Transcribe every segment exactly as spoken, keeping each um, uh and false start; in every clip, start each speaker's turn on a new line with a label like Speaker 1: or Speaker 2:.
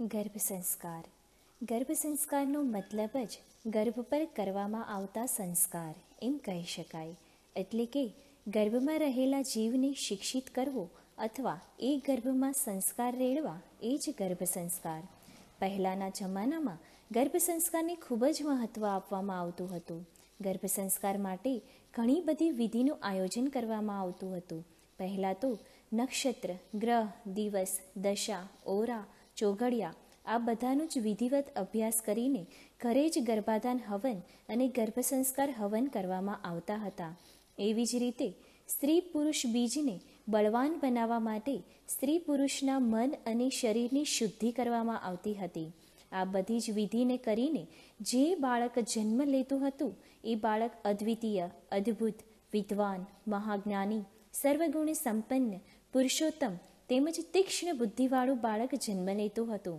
Speaker 1: ગર્ભ સંસ્કાર. ગર્ભ સંસ્કારનો મતલબ જ ગર્ભ પર કરવામાં આવતા સંસ્કાર એમ કહી શકાય. એટલે કે ગર્ભમાં રહેલા જીવને શિક્ષિત કરવો અથવા એ ગર્ભમાં સંસ્કાર રેડવા એ જ ગર્ભ સંસ્કાર. પહેલાંના જમાનામાં ગર્ભ સંસ્કારને ખૂબ જ મહત્ત્વ આપવામાં આવતું હતું. ગર્ભ સંસ્કાર માટે ઘણી બધી વિધિનું આયોજન કરવામાં આવતું હતું. પહેલાં તો નક્ષત્ર, ગ્રહ, દિવસ, દશા, ઓરા, ચોઘડિયા આ બધાનું જ વિધિવત અભ્યાસ કરીને ઘરે જ ગર્ભાધાન હવન અને ગર્ભ સંસ્કાર હવન કરવામાં આવતા હતા. એવી જ રીતે સ્ત્રી પુરુષ બીજને બળવાન બનાવવા માટે સ્ત્રી પુરુષના મન અને શરીરની શુદ્ધિ કરવામાં આવતી હતી. આ બધી જ વિધિને કરીને જે બાળક જન્મ લેતું હતું એ બાળક અદ્વિતીય, અદ્ભુત, વિદ્વાન, મહાજ્ઞાની, સર્વગુણ સંપન્ન, પુરુષોત્તમ તેમજ તીક્ષ્ણ બુદ્ધિવાળું બાળક જન્મ લેતું હતું.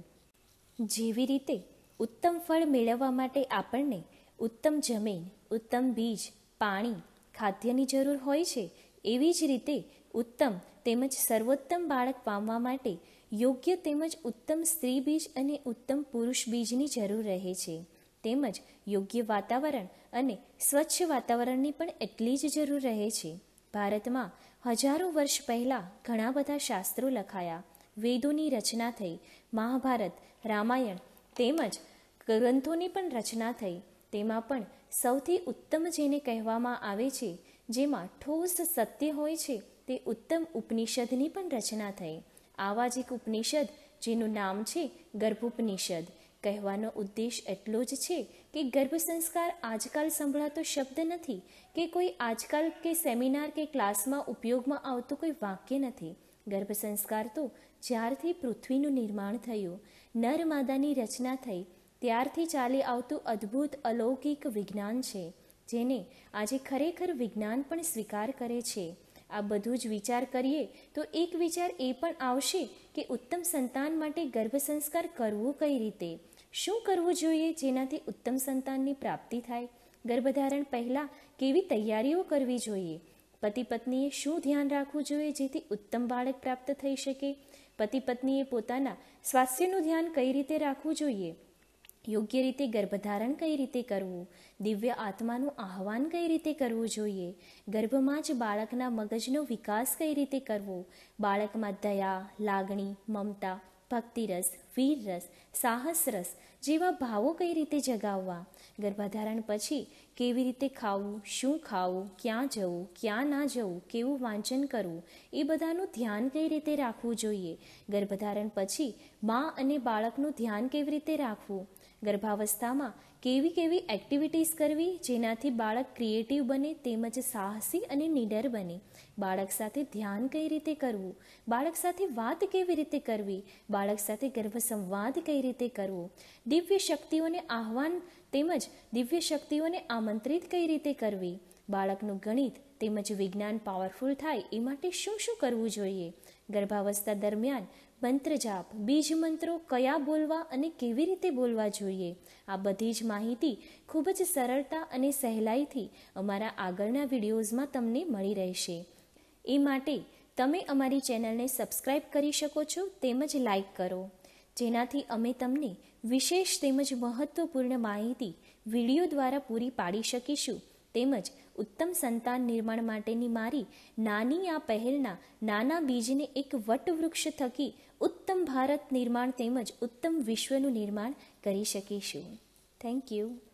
Speaker 1: જેવી રીતે ઉત્તમ ફળ મેળવવા માટે આપણને ઉત્તમ જમીન, ઉત્તમ બીજ, પાણી, ખાદ્યની જરૂર હોય છે, એવી જ રીતે ઉત્તમ તેમજ સર્વોત્તમ બાળક પામવા માટે યોગ્ય તેમજ ઉત્તમ સ્ત્રી બીજ અને ઉત્તમ પુરુષ બીજની જરૂર રહે છે. તેમજ યોગ્ય વાતાવરણ અને સ્વચ્છ વાતાવરણની પણ એટલી જ જરૂર રહે છે. ભારતમાં હજારો વર્ષ પહેલાં ઘણા બધા શાસ્ત્રો લખાયા, વેદોની રચના થઈ, મહાભારત, રામાયણ તેમજ ગ્રંથોની પણ રચના થઈ. તેમાં પણ સૌથી ઉત્તમ જેને કહેવામાં આવે છે, જેમાં ઠોસ સત્ય હોય છે, તે ઉત્તમ ઉપનિષદની પણ રચના થઈ. આવા જ એક ઉપનિષદ જેનું નામ છે ગર્ભોપનિષદ. કહેવાનો ઉદ્દેશ એટલો જ છે કે ગર્ભ સંસ્કાર આજકાલ સંભળાતો શબ્દ નથી કે કોઈ આજકાલ કે સેમિનાર કે ક્લાસમાં ઉપયોગમાં આવતું કોઈ વાક્ય નથી. ગર્ભ સંસ્કાર તો જ્યારથી પૃથ્વીનું નિર્માણ થયું, નર માદાની રચના થઈ, ત્યારથી ચાલી આવતું અદ્ભુત અલૌકિક વિજ્ઞાન છે, જેને આજે ખરેખર વિજ્ઞાન પણ સ્વીકાર કરે છે. આ બધું જ વિચાર કરીએ તો એક વિચાર એ પણ આવશે કે ઉત્તમ સંતાન માટે ગર્ભ સંસ્કાર કરવું કઈ રીતે, શું કરવું જોઈએ જેનાથી ઉત્તમ સંતાનની પ્રાપ્તિ થાય, ગર્ભધારણ પહેલાં કેવી તૈયારીઓ કરવી જોઈએ, પતિ પત્નીએ શું ધ્યાન રાખવું જોઈએ જેથી ઉત્તમ બાળક પ્રાપ્ત થઈ શકે, પતિ પત્નીએ પોતાના સ્વાસ્થ્યનું ધ્યાન કઈ રીતે રાખવું જોઈએ, યોગ્ય રીતે ગર્ભધારણ કઈ રીતે કરવું, દિવ્ય આત્માનું આહ્વાન કઈ રીતે કરવું જોઈએ, ગર્ભમાં જ બાળકના મગજનો વિકાસ કઈ રીતે કરવો, બાળકમાં દયા, લાગણી, મમતા, ભક્તિરસ, વીરરસ, સાહસરસ જેવા ભાવો કઈ રીતે જગાવવા, ગર્ભધારણ પછી કેવી રીતે ખાવું, શું ખાવું, ક્યાં જવું, ક્યાં ના જવું, કેવું વાંચન કરવું, એ બધાનું ધ્યાન કઈ રીતે રાખવું જોઈએ, ગર્ભધારણ પછી મા અને બાળકનું ધ્યાન કેવી રીતે રાખવું, ગર્ભાવસ્થામાં કેવી કેવી એક્ટિવિટીઝ કરવી જેનાથી બાળક ક્રિએટિવ બને તેમજ સાહસી અને નિડર બને, બાળક સાથે ધ્યાન કઈ રીતે કરવું, બાળક સાથે વાત કેવી રીતે કરવી, બાળક સાથે ગર્ભ સંવાદ કઈ રીતે કરવો, દિવ્ય શક્તિઓને આહ્વાન તેમજ દિવ્ય શક્તિઓને આમંત્રિત કઈ રીતે કરવી, બાળકનું ગણિત તેમજ વિજ્ઞાન પાવરફુલ થાય એ માટે શું શું કરવું જોઈએ, ગર્ભાવસ્થા દરમિયાન મંત્ર જાપ, બીજ મંત્રો કયા બોલવા અને કેવી રીતે બોલવા જોઈએ, આ બધી જ માહિતી ખૂબ જ સરળતા અને સહેલાઈથી અમારા આગળના વિડીયોઝમાં તમને મળી રહેશે. એ માટે તમે અમારી ચેનલને સબસ્ક્રાઈબ કરી શકો છો તેમજ લાઈક કરો, જેનાથી અમે તમને વિશેષ તેમજ મહત્ત્વપૂર્ણ માહિતી વિડીયો દ્વારા પૂરી પાડી શકીશું. તેમજ ઉત્તમ સંતાન નિર્માણ માટેની મારી નાની આ પહેલના નાના બીજને એક વટવૃક્ષ થકી ઉત્તમ ભારત નિર્માણ તેમજ ઉત્તમ વિશ્વનું નિર્માણ કરી શકીશું. Thank you.